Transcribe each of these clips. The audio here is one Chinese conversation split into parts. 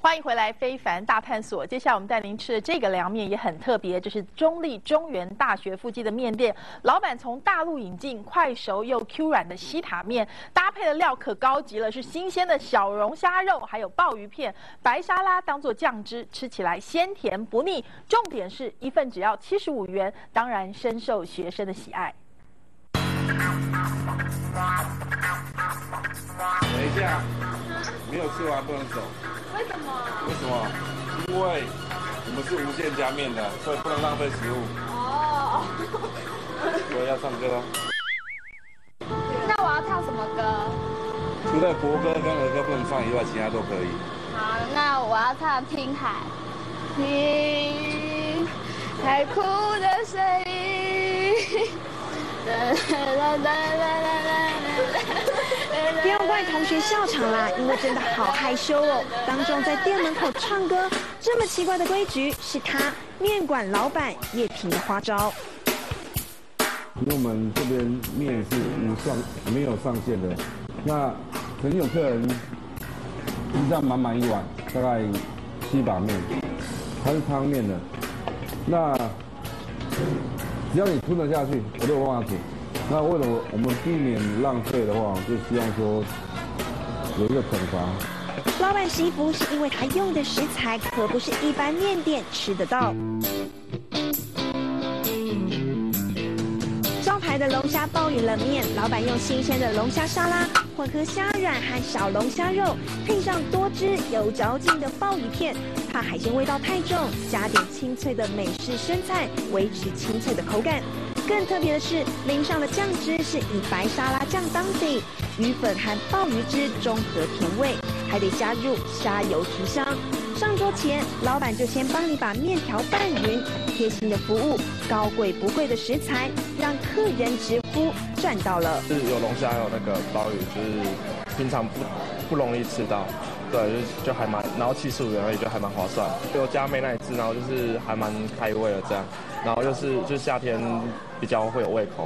欢迎回来，非凡大探索。接下来我们带您吃的这个凉面也很特别，这是中立中原大学附近的面店，老板从大陆引进快熟又 Q 软的西塔面，搭配的料可高级了，是新鲜的小龙虾肉，还有鲍鱼片，白沙拉当做酱汁，吃起来鲜甜不腻。重点是一份只要75元，当然深受学生的喜爱。 等一下，没有吃完不能走。 为什么？ 为什么？因为我们是无限加面的，所以不能浪费食物。 哦。 所以要唱歌喽。 那我要唱什么歌？ 除了国歌跟儿歌不能唱以外，其他都可以。 好，那我要唱《听海》。听海哭的声音。 不要怪同学笑场啦，因为真的好害羞哦。当众在店门口唱歌，这么奇怪的规矩，是他面馆老板叶平的花招。 因为我们这边面是没有上限的，那曾经有客人一张满一碗，大概7把面，它是汤面的，那只要你吞得下去，我都有办法煮。那为了我们避免浪费的话，就希望说有一个惩罚。 老板惜福是因为他用的食材可不是一般面店吃得到。招牌的龙虾鲍鱼冷面，老板用新鲜的龙虾沙拉混合虾软和小龙虾肉，配上多汁有嚼劲的鲍鱼片，怕海鲜味道太重，加点清脆的美式生菜，维持清脆的口感。更特别的是，淋上的酱汁是以白沙拉酱当底，鱼粉和鲍鱼汁中和甜味，还得加入虾油提香。上桌前，老板就先帮你把面条拌匀，贴心的服务，高贵不贵的食材，让客人直呼赚到了。 是有龙虾，有那个鲍鱼，就是平常不容易吃到，对，就还蛮，然后75元而已，就还蛮划算。有加美乃滋，然后就是还蛮开胃的这样，然后就是夏天比较会有胃口。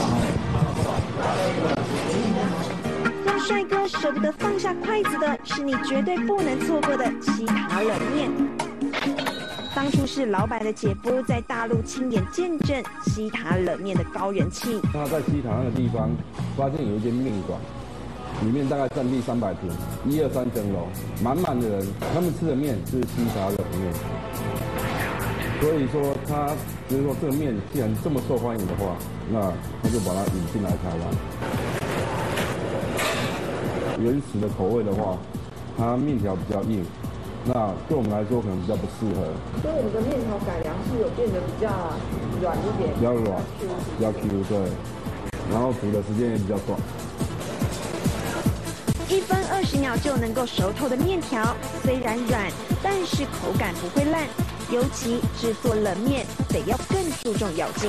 让帅哥舍不得放下筷子的是你绝对不能错过的西塔冷面。当初是老板的姐夫在大陆亲眼见证西塔冷面的高人气。 他在西塔那个地方发现有一间面馆，里面大概占地300平，1、2、3层楼，满的人，他们吃的面是西塔冷面。所以说他就是说这个面既然这么受欢迎的话，那他就把它引进来台湾。原始的口味的话，它面条比较硬，那对我们来说可能比较不适合。 所以我们的面条改良是有变得比较软一点， 比较软，比较 Q 对，然后煮的时间也比较短。 1分20秒就能够熟透的面条，虽然软，但是口感不会烂。尤其制作冷面得要更注重咬劲。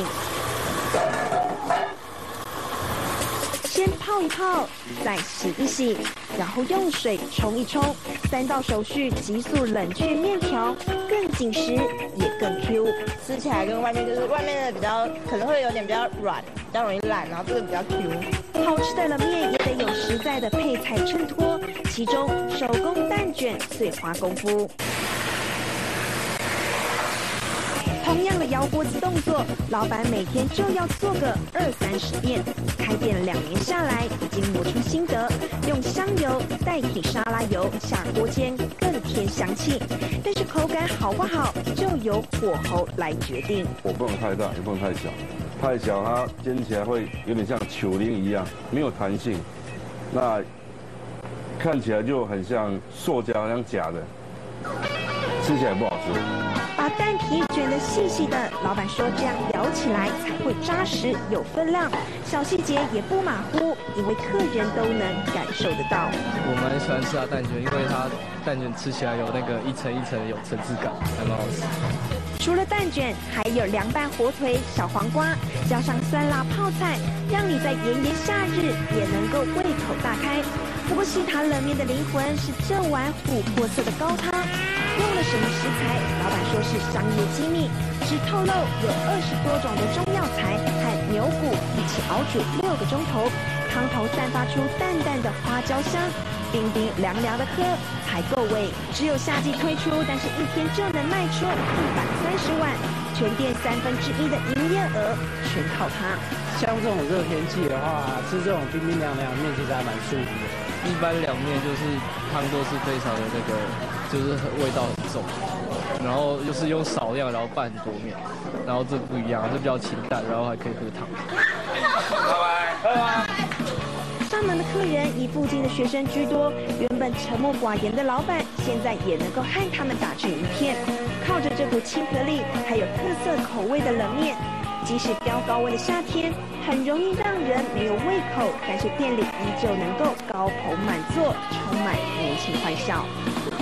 先泡一泡，再洗一洗，然后用水冲一冲，3道手续急速冷却面条，更紧实也更 Q。 吃起来跟外面就是外面的比较可能会有点比较软，比较容易烂，然后这个比较 Q。 好吃的冷面也得有实在的配菜衬托，其中手工蛋卷最花功夫。同样的摇锅子动作，老板每天就要做个20-30遍。开店2年下来，已经磨出心得，用香油代替沙拉油下锅煎，更添香气。但是口感好不好，就由火候来决定。 火不能太大，也不能太小，太小它煎起来会有点像球铃一样，没有弹性，那看起来就很像塑胶，像假的，吃起来不好吃。 把蛋皮卷得细细的，老板说这样咬起来才会扎实有分量，小细节也不马虎，因为客人都能感受得到。 我蛮喜欢吃它蛋卷，因为它蛋卷吃起来有那个一层一层的有层次感，还蛮好吃。 除了蛋卷，还有凉拌火腿、小黄瓜，加上酸辣泡菜，让你在炎炎夏日也能够胃口大开。不过西塔冷面的灵魂是这碗琥珀色的高汤，用了什么食材？老板说是商业机密，只透露有20多种的中药材和牛骨一起熬煮6个钟头，汤头散发出淡淡的花椒香， 冰冰凉凉的喝还够味。只有夏季推出，但是一天就能卖出130碗，全店1/3的营业额全靠它。 像这种热天气的话，吃这种冰冰凉凉的面其实还蛮舒服的。 一般凉面就是汤都是非常的那个，就是味道很重，然后又是用少量，然后拌很多面，然后这不一样，这比较清淡，然后还可以喝汤。拜拜。 上门的客人以附近的学生居多，原本沉默寡言的老板，现在也能够和他们打成一片。靠着这股亲和力，还有特色口味的冷面，即使飙高温的夏天，很容易让人没有胃口，但是店里依旧能够高朋满座，充满年轻欢笑。